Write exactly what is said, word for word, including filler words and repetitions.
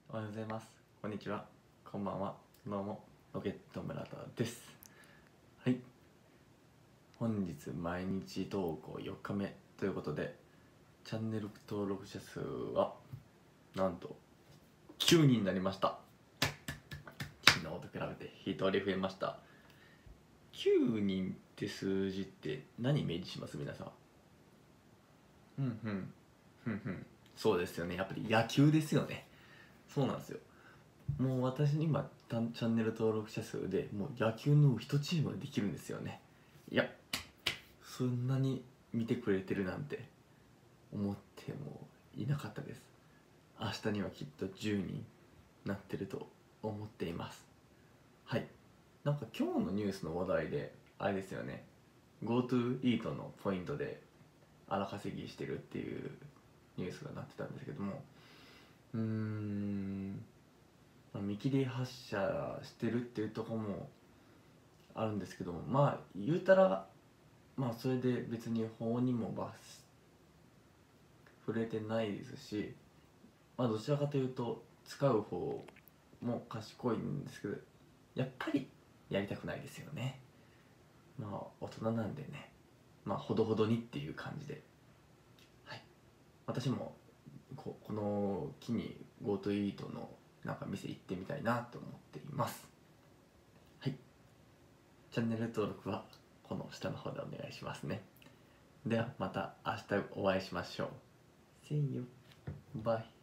おはようございます。こんにちは。こんばんは。どうも、ロケット村田です。はい。本日毎日投稿よっかめということで、チャンネル登録者数はなんときゅうにんになりました。昨日と比べてひとり増えました。きゅうにんって数字って何イメージします？皆さん。うんうん。ふんふん。そうですよね。やっぱり野球ですよね。そうなんですよ。もう私に今チャンネル登録者数でもう野球のいちチームができるんですよね。いや、そんなに見てくれてるなんて思ってもいなかったです。明日にはきっとじゅうにんなってると思っています。はい。なんか今日のニュースの話題であれですよね、 GoTo イートのポイントで荒稼ぎしてるっていうニュースがなってたんですけども、うーんまあ見切り発車してるっていうところもあるんですけども、まあ言うたらまあそれで別に法にも罰触れてないですし、まあどちらかというと使う方も賢いんですけど、やっぱりやりたくないですよね。まあ大人なんでね、まあほどほどにっていう感じで、はい、私もここの機に GoTo イートのなんか店行ってみたいなと思っています。はい、チャンネル登録はこの下の方でお願いしますね。ではまた明日お会いしましょう。See you. Bye.